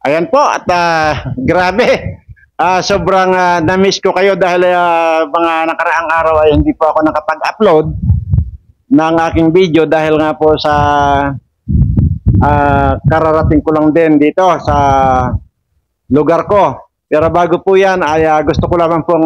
Ayan po at grabe. Sobrang na-miss ko kayo dahil mga nakaraang araw ay hindi po ako nakapag-upload ng aking video dahil nga po sa kararating ko lang din dito sa lugar ko. Pero bago po yan ay gusto ko lamang pong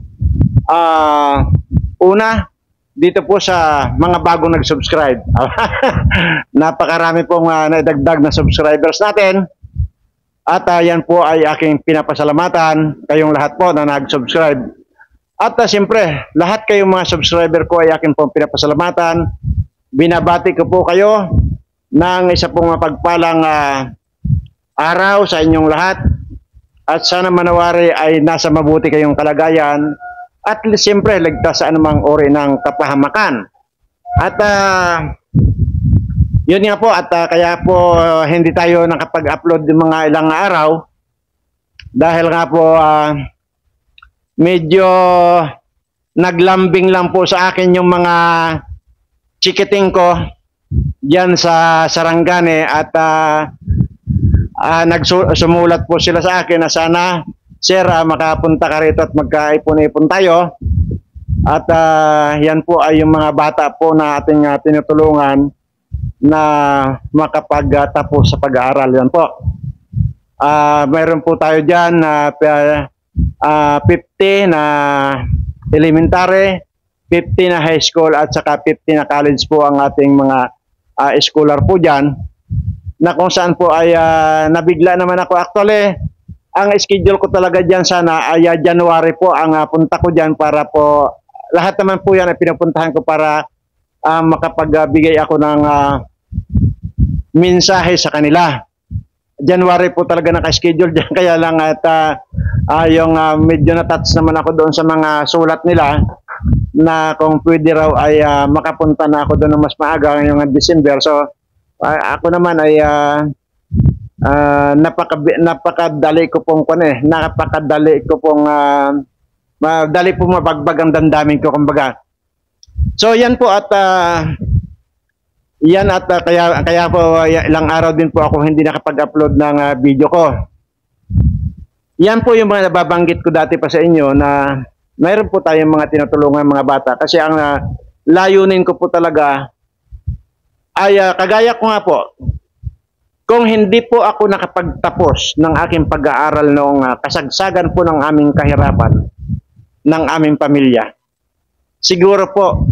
una dito po sa mga bagong nag-subscribe. Napakarami pong nadagdag na subscribers natin. At yan po ay aking pinapasalamatan kayong lahat po na nag-subscribe. At siyempre, lahat kayong mga subscriber ko ay aking pong pinapasalamatan. Binabati ko po kayo ng isa pong mapagpalang araw sa inyong lahat. At sana manawari ay nasa mabuti kayong kalagayan. At siyempre, ligtas sa anumang uri ng kapahamakan. At yun nga po at kaya po hindi tayo nakapag-upload ng mga ilang araw dahil nga po medyo naglambing lang po sa akin yung mga chikiting ko diyan sa Sarangani at nagsumulat po sila sa akin na sana sir makapunta ka rito at magkaipon-ipon tayo at yan po ay yung mga bata po na ating tinutulungan na makapagtapos sa pag-aaral. Yan po. Mayroon po tayo dyan na 50 na elementary, 50 na high school at saka 50 na college po ang ating mga scholar po dyan na kung saan po ay nabigla naman ako. Actually, ang schedule ko talaga dyan sana ay January po ang punta ko dyan para po lahat naman po yan ay pinupuntahan ko para makapagbigay ako ng mensahe sa kanila. January po talaga naka-schedule dyan, kaya lang at yung medyo na-touch naman ako doon sa mga sulat nila na kung pwede raw ay makapunta na ako doon ng mas maaga ngayong December. So ako naman ay napakadali ko pong dali po mabagbag ang damdamin ko kumbaga. So yan po at kaya po ilang araw din po ako hindi nakapag-upload ng video ko. Yan po yung mga nababanggit ko dati pa sa inyo na mayroon po tayong mga tinutulungan mga bata kasi ang layunin ko po talaga ay kagaya ko nga po, kung hindi po ako nakapagtapos ng aking pag-aaral noong kasagsagan po ng aming kahirapan ng aming pamilya, siguro po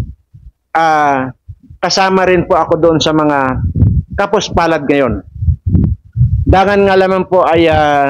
kasama rin po ako doon sa mga kapuspalad ngayon. Dangan nga lamang po ay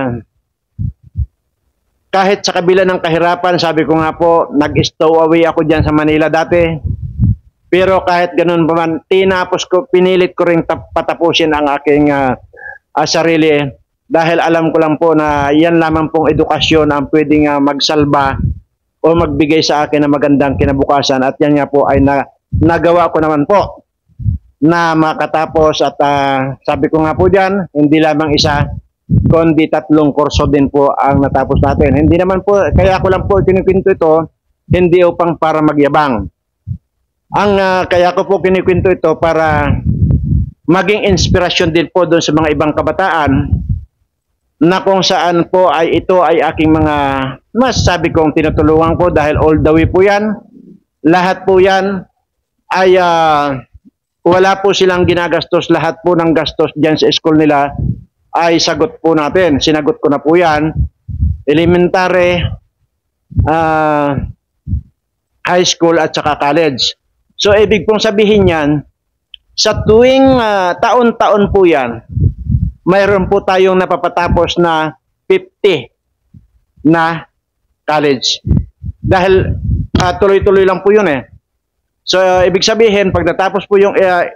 kahit sa kabila ng kahirapan, sabi ko nga po, nag-stowaway ako dyan sa Manila dati. Pero kahit ganun pa man, pinilit ko rin patapusin ang aking sarili dahil alam ko lang po na yan lamang pong edukasyon ang pwedeng magsalba o magbigay sa akin ng magandang kinabukasan at yan nga po ay nagawa ko naman po na makatapos at sabi ko nga po dyan, hindi lamang isa kundi 3 kurso din po ang natapos natin. Hindi naman po, kaya ako lang po kinikwento ito, hindi upang para magyabang. Kaya ko po kinikwento ito para maging inspirasyon din po doon sa mga ibang kabataan na kung saan po ay ito ay aking mga masasabi kong tinutulungan ko dahil all the way po yan. Lahat po yan ay wala po silang ginagastos. Lahat po ng gastos dyan sa school nila ay sagot po natin. Sinagot ko na po yan. Elementary, high school at saka college. So ibig pong sabihin yan, sa tuwing taon-taon po yan, mayroon po tayong napapatapos na 50 na college. Dahil tuloy-tuloy lang po yun eh. So ibig sabihin, pag natapos po yung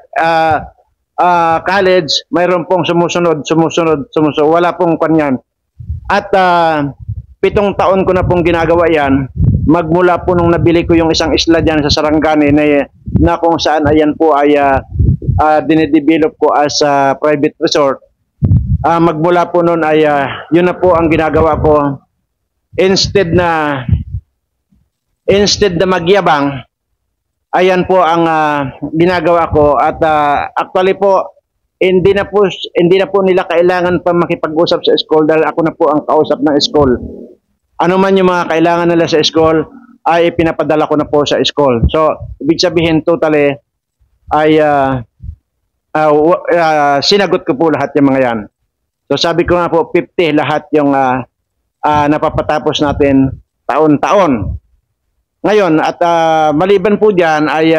college, mayroon pong sumusunod. Wala pong kanyan. At 7 taon ko na pong ginagawa yan. Magmula po nung nabili ko yung isang isla dyan sa Sarangani na kung saan ayan po ay dinedevelop ko as a private resort. Magmula po noon ay yun na po ang ginagawa ko. Instead na magyabang, ayan po ang ginagawa ko at actually po hindi na po nila kailangan pa makipag-usap sa school dahil ako na po ang kausap ng school. Ano man yung mga kailangan nila sa school ay pinapadala ko na po sa school. So, ibig sabihin totally ay sinagot ko po lahat yung mga yan. So, sabi ko nga po 50 lahat yung napapatapos natin taon-taon. Ngayon, at maliban po dyan ay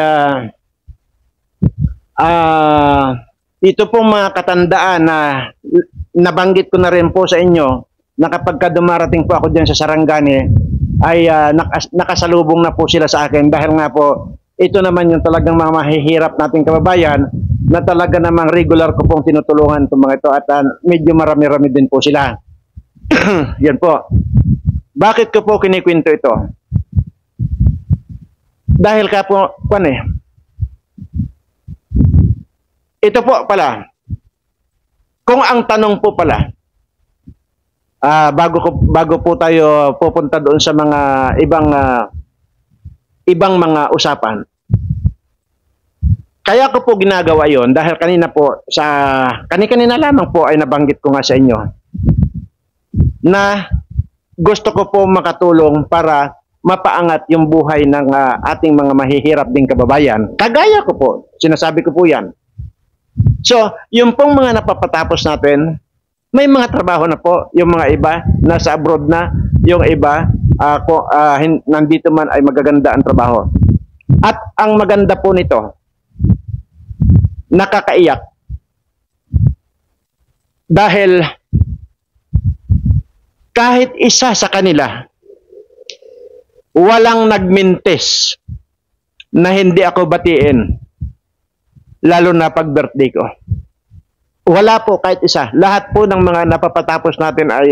ito pong mga katandaan na nabanggit ko na rin po sa inyo na kapag dumarating po ako dyan sa Sarangani ay nakasalubong na po sila sa akin dahil nga po ito naman yung talagang mga mahihirap nating kababayan na talaga namang regular ko pong tinutulungan itong mga ito at medyo marami-rami din po sila. Yan po. Bakit ko po kinikwento ito? Dahil ka po, ito po pala, kung ang tanong po pala, bago po tayo pupunta doon sa mga ibang mga usapan, kaya ko po ginagawa yon dahil kanina po, kanina lamang po ay nabanggit ko nga sa inyo, na gusto ko po makatulong para mapaangat yung buhay ng ating mga mahihirap ding kababayan. Kagaya ko po, sinasabi ko po yan. So, yung pong mga napapatapos natin, may mga trabaho na po. Yung mga iba, nasa abroad na. Yung iba, nandito man ay magaganda ang trabaho. At ang maganda po nito, nakakaiyak. Dahil kahit isa sa kanila, walang nagmintis na hindi ako batiin. Lalo na pag birthday ko. Wala po kahit isa. Lahat po ng mga napapatapos natin ay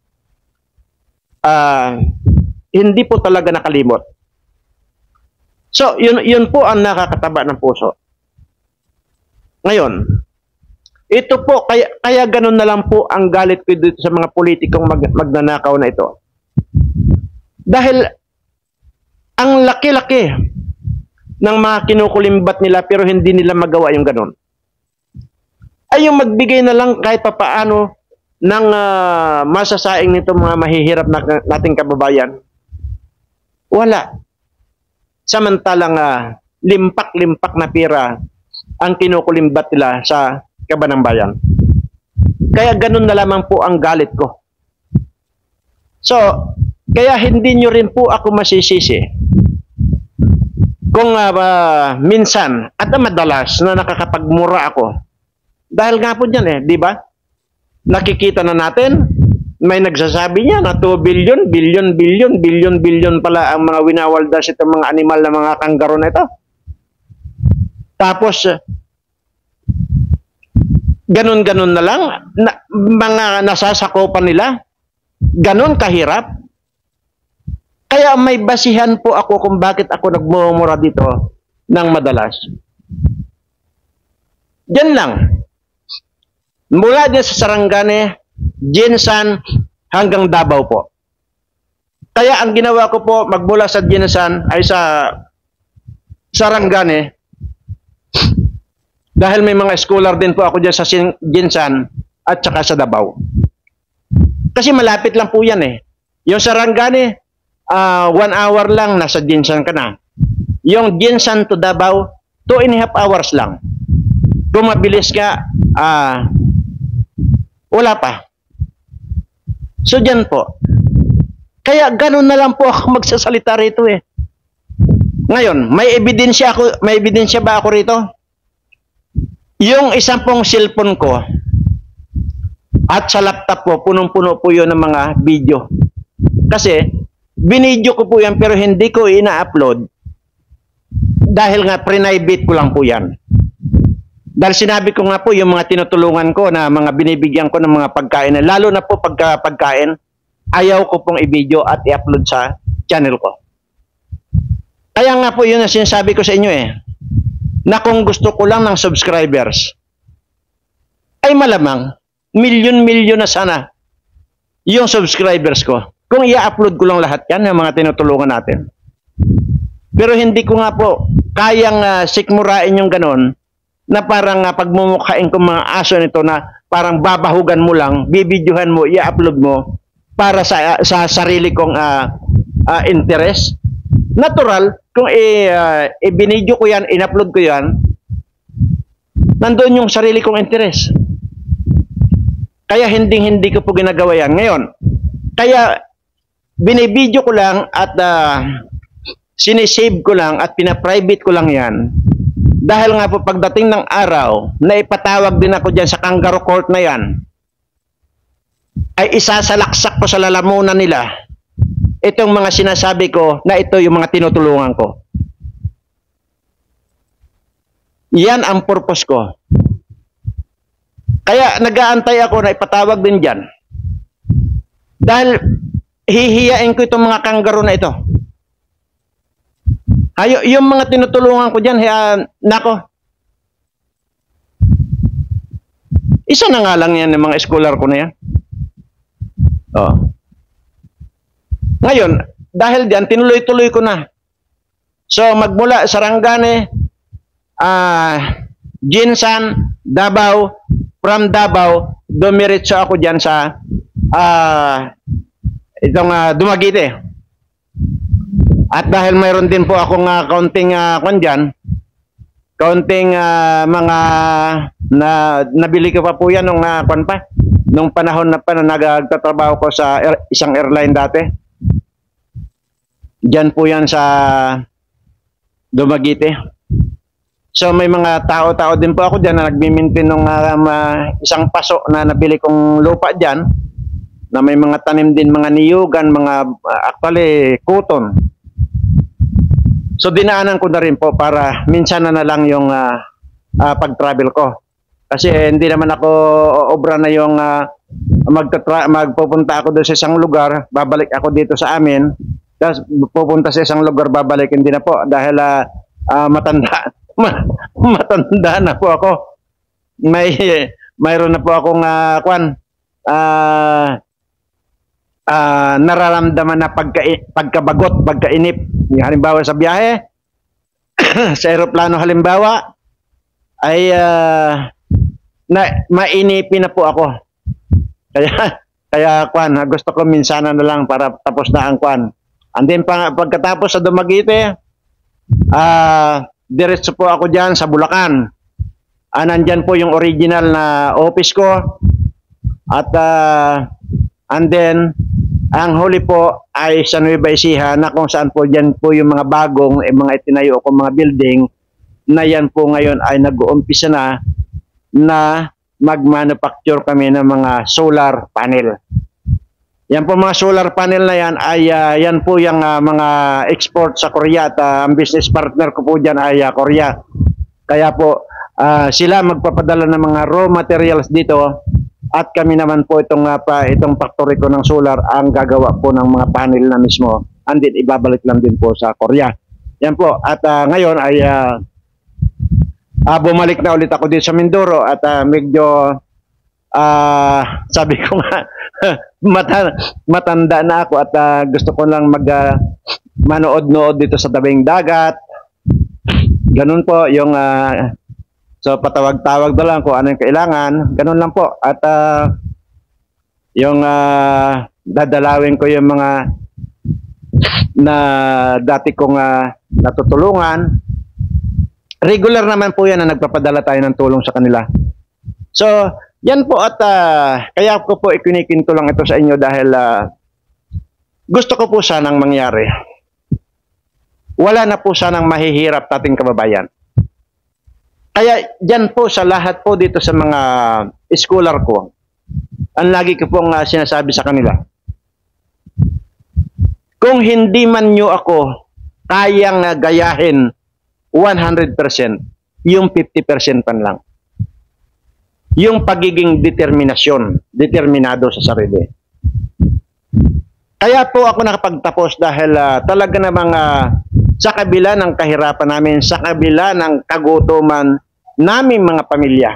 hindi po talaga nakalimot. So, yun po ang nakakataba ng puso. Ngayon, ito po, kaya ganun na lang po ang galit ko dito sa mga politikong magnanakaw na ito. Dahil, ang laki-laki ng mga kinukulimbat nila pero hindi nila magawa yung ganun. Ay yung magbigay na lang kahit papaano ng masasaing nito mga mahihirap nating kababayan. Wala. Samantalang limpak-limpak na pira ang kinukulimbat nila sa kabanang bayan. Kaya ganun na lamang po ang galit ko. So, kaya hindi nyo rin po ako masisisi kung minsan at madalas na nakakapagmura ako. Dahil nga po dyan di ba? Nakikita na natin, may nagsasabi niya na 2 billion, billion pala ang mga winawaldas itong mga animal na mga kanggaro na ito. Tapos, ganun-ganun na lang, mga nasasakopan nila, ganun kahirap. Kaya may basihan po ako kung bakit ako nagmumura dito ng madalas. Diyan lang. Mula din sa Sarangani, Jinsan, hanggang Davao po. Kaya ang ginawa ko po, magmula sa Jinsan ay sa Sarangani, dahil may mga scholar din po ako dyan sa Jinsan at saka sa Davao. Kasi malapit lang po yan Yung Sarangani, 1 hour lang, nasa Jinsan ka na. Yung Jinsan to Davao, 2.5 hours lang. Kung mabilis ka, wala pa. So, dyan po. Kaya, ganun na lang po ako magsasalita rito Ngayon, may ebidensya ba ako rito? Yung isang pong cellphone ko, at sa laptop ko, punong-puno po yun ng mga video. Kasi, binidyo ko po yan pero hindi ko ina-upload dahil nga private ko lang po yan. Dahil sinabi ko nga po yung mga tinutulungan ko na mga binibigyan ko ng mga pagkain, lalo na po pagkain, ayaw ko pong i-video at i-upload sa channel ko. Kaya nga po yun ang sinasabi ko sa inyo na kung gusto ko lang ng subscribers, ay malamang, milyon-milyon na sana yung subscribers ko. Kung i-upload ko lang lahat yan, yung mga tinutulungan natin. Pero hindi ko nga po kayang sikmurain yung ganon na parang pagmumukhain ko mga aso nito na parang babahugan mo lang, bibidyohan mo, i-upload mo para sa sarili kong interest. Natural, kung ibinidyo ko yan, in-upload ko yan, nandoon yung sarili kong interest. Kaya hindi ko po ginagawa yan. Ngayon, kaya binibidyo ko lang at sinisave ko lang at pinaprivate ko lang yan. Dahil nga po pagdating ng araw na ipatawag din ako dyan sa kangaroo court na yan, ay isasalaksak ko sa lalamunan nila itong mga sinasabi ko na ito yung mga tinutulungan ko. Yan ang purpose ko. Kaya nag-aantay ako na ipatawag din dyan. Dahil hihiyain ko itong mga kangaroo na ito. Yung mga tinutulungan ko dyan, nako. Isa na nga lang yan ng mga scholar ko na yan. Oh. Ngayon, dahil dyan, tinuloy-tuloy ko na. So, magmula Sarangani, Jinsan, Davao, from Davao, dumiretso ako dyan sa Dumaguete. At dahil mayroon din po akong kaunting mga nabili ko pa po yan nung panahon na nagtatrabaho ko sa isang airline dati. Diyan po yan sa Dumaguete. So may mga tao-tao din po ako diyan na nagmi-maintain ng isang paso na nabili kong lupa diyan na may mga tanim din, mga niyugan, actually cotton. So dinaanan ko na rin po para minsan na lang yung pag-travel ko. Kasi hindi naman ako obra na yung magpupunta ako doon sa isang lugar, babalik ako dito sa amin, tapos pupunta sa isang lugar, babalik, hindi na po dahil matanda na po ako. Mayroon na po akong nararamdaman na pagkabagot, pagkainip. Halimbawa sa biyahe, sa aeroplano halimbawa, ay mainipin na po ako. Kaya gusto ko minsan na lang para tapos na ang And then pagkatapos sa Dumaguete, diretso po ako dyan sa Bulacan. Nandyan po yung original na office ko. At and then ang huli po ay sa Nueva Ecija, na kung saan po dyan po yung mga bagong mga itinayo ko mga building na yan po ngayon ay nag-uumpisa na mag-manufacture kami ng mga solar panel. Yan po mga solar panel na yan ay yan po yung mga export sa Korea at ang business partner ko po dyan ay Korea. Kaya po sila magpapadala ng mga raw materials dito at kami naman po itong factory ko ng solar ang gagawa po ng mga panel na mismo, and then ibabalik lang din po sa Korea. Yan po. At ngayon ay bumalik na ulit ako dito sa Mindoro at medyo sabi ko nga matanda na ako at gusto ko lang manood-nood dito sa tabing dagat. Ganun po yung so patawag-tawag na lang kung ano yung kailangan. Ganun lang po. At yung dadalawin ko yung mga na dati kong natutulungan. Regular naman po yan na nagpapadala tayo ng tulong sa kanila. So, yan po at kaya ko po ikinikinto lang ito sa inyo dahil gusto ko po sanang mangyari. Wala na po sanang mahihirap tating kababayan. Kaya dyan po sa lahat po dito sa mga scholar ko, ang lagi ko pong sinasabi sa kanila, kung hindi man nyo ako kayang gayahin 100%, yung 50% pan lang. Yung pagiging determinado sa sarili. Kaya po ako nakapagtapos dahil talaga namang sa kabila ng kahirapan namin, sa kabila ng kagutuman namin mga pamilya.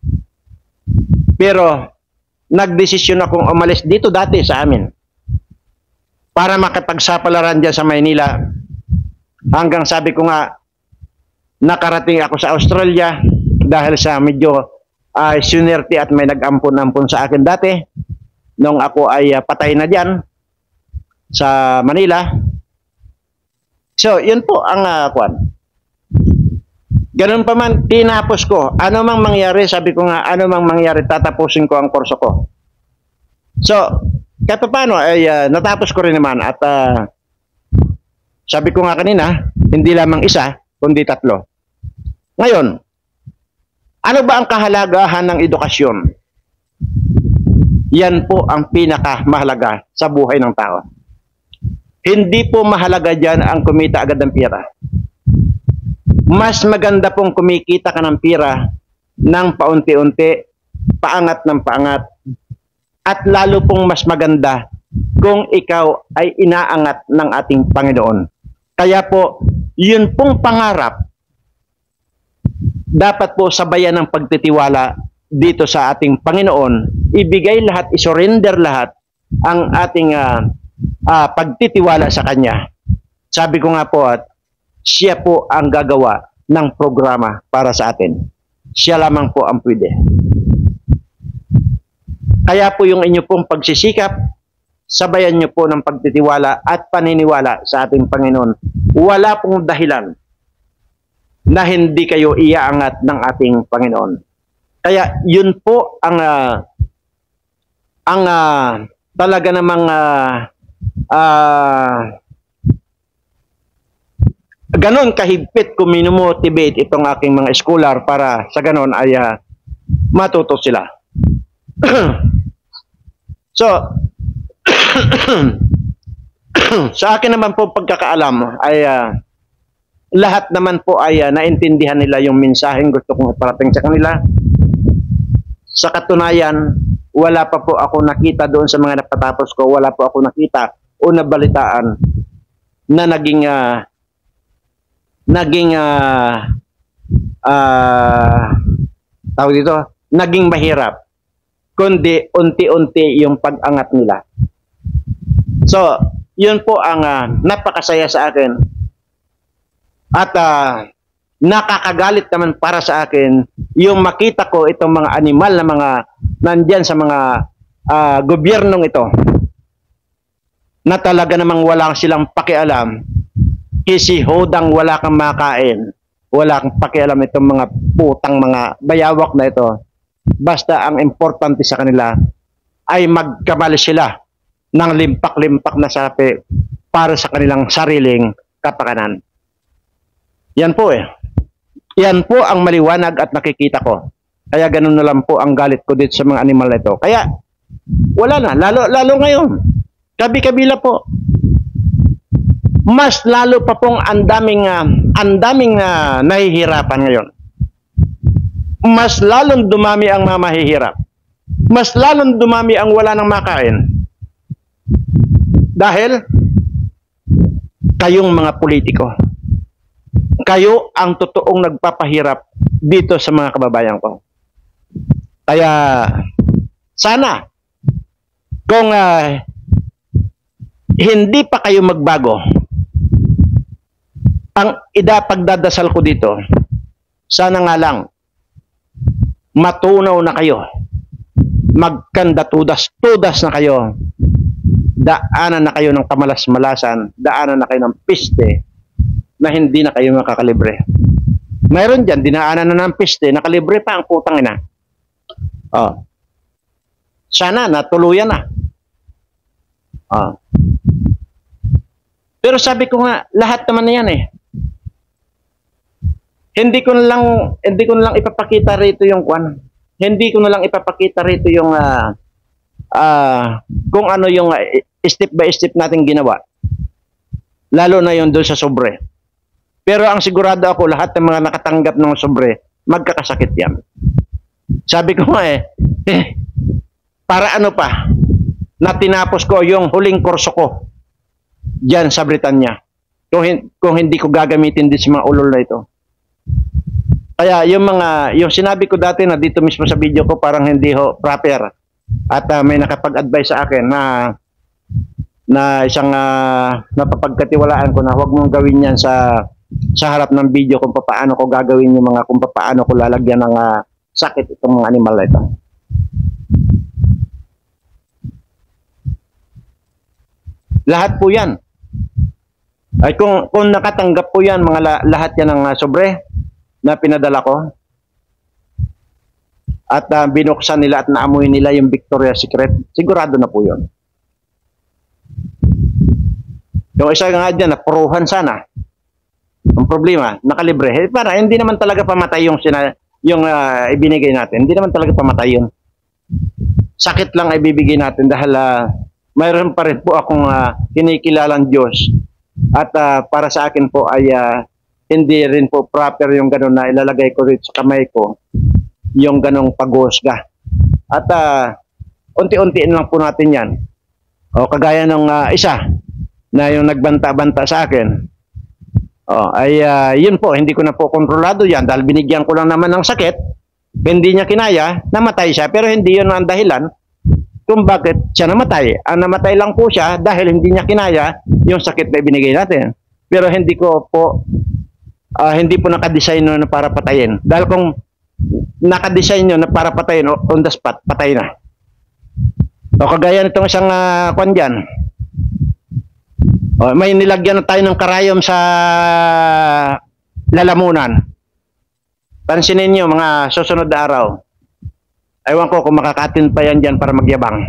Pero nagdesisyon akong umalis dito dati sa amin para makapagsapalaran dyan sa Maynila. Hanggang sabi ko nga, nakarating ako sa Australia, dahil sa medyo sunerte at may nag-ampon-ampon sa akin dati nung ako ay patay na diyan sa Manila. So, yun po ang kwan. Ganun pa man, tinapos ko. Ano mang mangyari, sabi ko nga, ano mang mangyari, tatapusin ko ang kurso ko. So, kahit paano, ay natapos ko rin naman. At sabi ko nga kanina, hindi lamang isa, kundi 3. Ngayon, ano ba ang kahalagahan ng edukasyon? Yan po ang pinakamahalaga sa buhay ng tao. Hindi po mahalaga dyan ang kumita agad ng pera. Mas maganda pong kumikita ka ng pera ng paunti-unti, paangat ng paangat, at lalo pong mas maganda kung ikaw ay inaangat ng ating Panginoon. Kaya po, yun pong pangarap, dapat po sabayan ng pagtitiwala dito sa ating Panginoon, ibigay lahat, isurrender lahat ang ating pagtitiwala sa Kanya. Sabi ko nga po, at siya po ang gagawa ng programa para sa atin. Siya lamang po ang pwede. Kaya po yung inyo pong pagsisikap, sabayan nyo po ng pagtitiwala at paniniwala sa ating Panginoon. Wala pong dahilan na hindi kayo iaangat ng ating Panginoon. Kaya yun po ang talaga namang ganon kahigpit kung minomotivate itong aking mga scholar para sa ganon ay matuto sila. So, sa akin naman po pagkakaalam ay lahat naman po ay naintindihan nila yung mensaheng gusto kong iparating sa kanila. Sa katunayan, wala pa po ako nakita doon sa mga napatapos ko, wala po ako nakita o nabalitaan na tawag dito, naging mahirap, kundi unti-unti yung pag-angat nila. So, yun po ang napakasaya sa akin. At nakakagalit naman para sa akin yung makita ko itong mga animal na mga nandyan sa mga gobyernong ito na talaga namang wala silang pakialam. Kasi hodang wala kang makain, wala kang pakialam itong mga putang mga bayawak na ito. Basta ang importante sa kanila ay magkamali sila ng limpak-limpak na sapi para sa kanilang sariling kapakanan. Yan po Yan po ang maliwanag at nakikita ko. Kaya ganun na lang po ang galit ko dito sa mga animal na ito. Kaya wala na, lalo ngayon. Kabi-kabila po. Mas lalo pa pong ang daming nahihirapan ngayon. Mas lalong dumami ang mga mahihirap. Mas lalong dumami ang wala ng makain. Dahil kayong mga politiko, kayo ang totoong nagpapahirap dito sa mga kababayan ko. Kaya sana kung hindi pa kayo magbago, ang pagdadasal ko dito, sana nga lang matunaw na kayo, magkandatudas na kayo, daanan na kayo ng kamalas-malasan, daanan na kayo ng piste na hindi na kayo makakalibre. Mayroon dyan, dinaanan na ng piste, nakalibre pa ang putang ina. Oh. Sana natuluyan na. Oh. Pero sabi ko nga, lahat naman na yan Hindi ko na lang ipapakita rito yung kwan. Hindi ko na lang ipapakita rito yung kung ano yung step by step nating ginawa. Lalo na yung doon sa sobre. Pero ang sigurado ako, lahat ng mga nakatanggap ng sobre, magkakasakit yan. Sabi ko nga para ano pa, na tinapos ko yung huling kurso ko dyan sa Britanya. Kung hindi ko gagamitin din sa mga ulol na ito. Kaya yung sinabi ko dati na dito mismo sa video ko, parang hindi ho proper. At may nakapag-advise sa akin na isang napapagkatiwalaan ko na huwag mong gawin yan sa sa harap ng video kung paano ko gagawin yung mga, kung paano ko lalagyan ng sakit itong mga animal na ito. Lahat po yan. Ay kung nakatanggap po yan, mga lahat yan ng sobre na pinadala ko, at binuksan nila at naamoy nila yung Victoria's Secret, sigurado na po yun. Yung isa nga dyan, napuruhan sana. Ang problema, nakalibre. Para hindi naman talaga pamatay yung ibinigay natin. Hindi naman talaga pamatay yun. Sakit lang ay bibigay natin dahil mayroon pa rin po akong kinikilalang Diyos. At para sa akin po ay hindi rin po proper yung gano'n na ilalagay ko rin sa kamay ko, yung ganong pag-husga. At unti-untiin lang po natin yan. O kagaya ng isa na yung nagbanta-banta sa akin, yun po, hindi ko na po kontrolado yan dahil binigyan ko lang naman ng sakit, hindi niya kinaya, namatay siya, pero hindi yun ang dahilan kung bakit siya namatay. Ang namatay lang po siya dahil hindi niya kinaya yung sakit na ibinigay natin. Pero hindi ko po, hindi po nakadesign na para patayin. Dahil kung nakadesign nyo na para patayin, on the spot, patay na. O kagaya nitong isang kwan dyan. May nilagyan na tayo ng karayom sa lalamunan. Pansinin nyo mga susunod na araw. Ewan ko kung makakatin pa yan dyan para magyabang.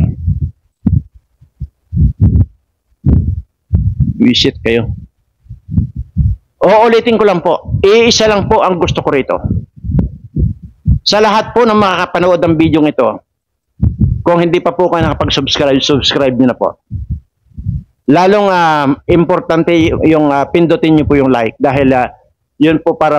Visit kayo. Uulitin ko lang po. Iisa lang po ang gusto ko rito. Sa lahat po ng makakapanood ng video ito, kung hindi pa po kayo nakapag-subscribe, subscribe nyo na po. Lalong importante yung pindutin nyo po yung like dahil yun po para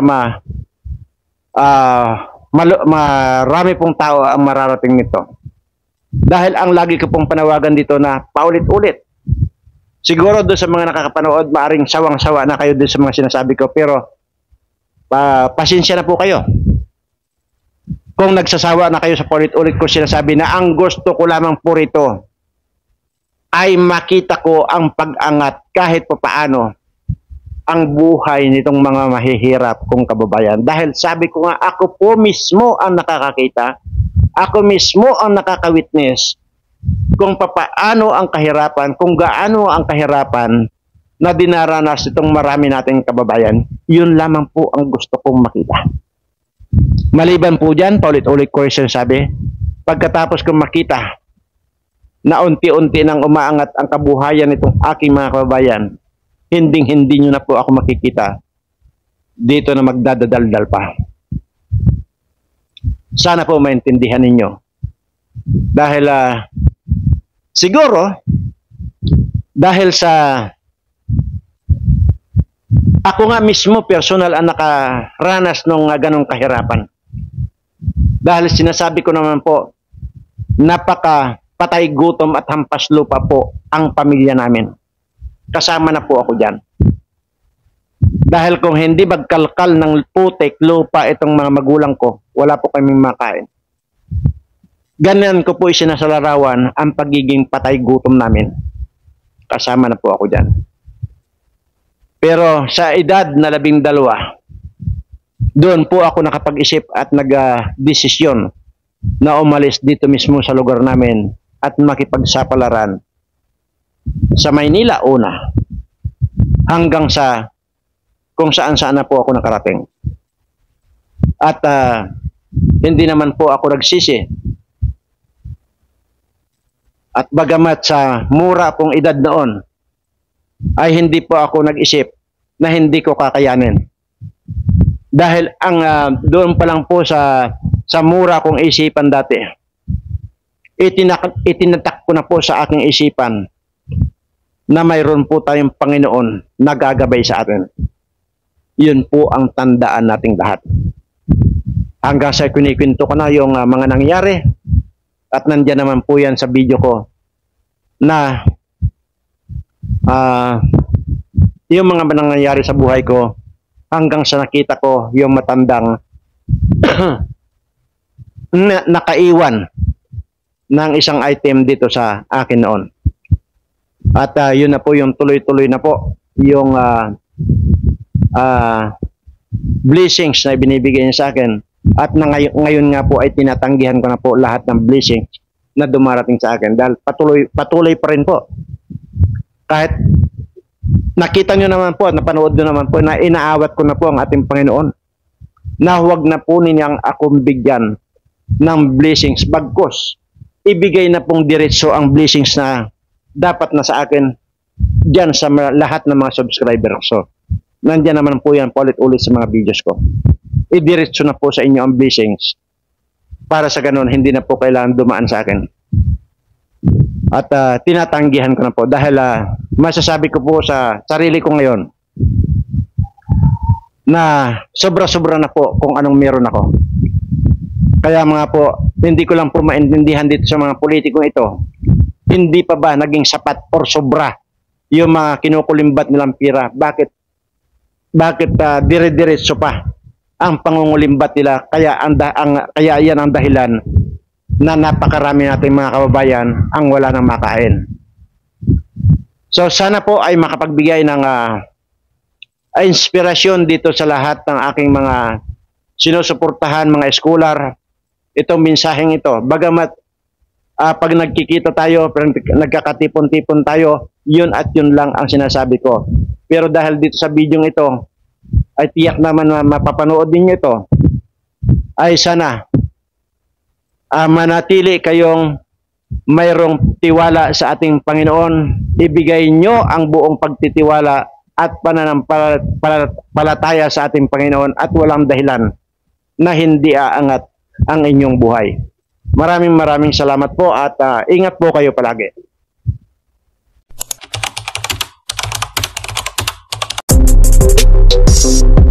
marami pong tao ang mararating nito. Dahil ang lagi ko pong panawagan dito na paulit-ulit. Siguro doon sa mga nakakapanood, maaring sawang-sawa na kayo doon sa mga sinasabi ko, pero pasensya na po kayo. Kung nagsasawa na kayo sa paulit-ulit ko sinasabi na ang gusto ko lamang po rito ay makita ko ang pag-angat kahit pa paano ang buhay nitong mga mahihirap kong kababayan. Dahil sabi ko nga, ako po mismo ang nakakakita, ako mismo ang nakaka-witness kung paano ang kahirapan, kung gaano ang kahirapan na dinaranas itong marami nating kababayan. Yun lamang po ang gusto kong makita. Maliban po dyan, paulit-ulit ko rin sinasabi, pagkatapos kong makita na unti-unti nang umaangat ang kabuhayan nitong aking mga kababayan, hindi nyo na po ako makikita dito na magdadadaldal pa. Sana po maintindihan ninyo. Dahil siguro, dahil sa ako nga mismo personal ang nakaranas ng ganong kahirapan. Dahil sinasabi ko naman po, napaka-patay gutom at hampas lupa po ang pamilya namin. Kasama na po ako dyan. Dahil kung hindi magkalkal ng putik, lupa itong mga magulang ko, wala po kaming makain. Ganyan ko po isinasalarawan ang pagiging patay gutom namin. Kasama na po ako dyan. Pero sa edad na 12, doon po ako nakapag-isip at nag-desisyon na umalis dito mismo sa lugar namin at makipagsapalaran sa Maynila una hanggang sa kung saan-saan na po ako nakarating. At hindi naman po ako nagsisi. At bagamat sa mura pong edad noon, ay hindi po ako nag-isip na hindi ko kakayanin. Dahil ang doon pa lang po sa mura kong isipan dati, itinatak ko na po sa aking isipan na mayroon po tayong Panginoon na gagabay sa atin. Yun po ang tandaan nating lahat. Hanggang sa kinikwento ko na yung mga nangyari at nandiyan naman po yan sa video ko na yung mga nangyayari sa buhay ko hanggang sa nakita ko yung matandang nakaiwan ng isang item dito sa akin noon. At yun na po yung tuloy-tuloy na po yung blessings na binibigay niya sa akin. At ngayon nga po ay tinatanggihan ko na po lahat ng blessings na dumarating sa akin dahil patuloy pa rin po. Kahit nakita nyo naman po at napanood nyo naman po na inaawat ko na po ang ating Panginoon na huwag na po ninyang akong bigyan ng blessings bagkus ibigay na pong diretso ang blessings na dapat na sa akin dyan sa lahat ng mga subscriber. So, nandiyan naman po yan paulit-ulit sa mga videos ko. Idiretso na po sa inyo ang blessings para sa ganun hindi na po kailangan dumaan sa akin. At tinatanggihan ko na po dahil masasabi ko po sa sarili ko ngayon na sobra-sobra na po kung anong meron ako. Kaya mga po, hindi ko lang po maintindihan dito sa mga politikong ito. Hindi pa ba naging sapat or sobra yung mga kinukulimbat nilang pira? Bakit dire-diretso pa ang pangungulimbat nila? Kaya yan ang dahilan na napakarami nating mga kababayan ang wala nang makain. So sana po ay makapagbigay ng inspirasyon dito sa lahat ng aking mga sinusuportahan, mga scholar, itong mensaheng ito. Bagamat pag nagkikita tayo, nagkakatipon-tipon tayo, yun at yun lang ang sinasabi ko. Pero dahil dito sa video ito, ay tiyak naman na mapapanood ninyo ito, ay sana manatili kayong mayroong tiwala sa ating Panginoon. Ibigay nyo ang buong pagtitiwala at pananampalataya sa ating Panginoon at walang dahilan na hindi aangat ang inyong buhay. Maraming salamat po at ingat po kayo palagi.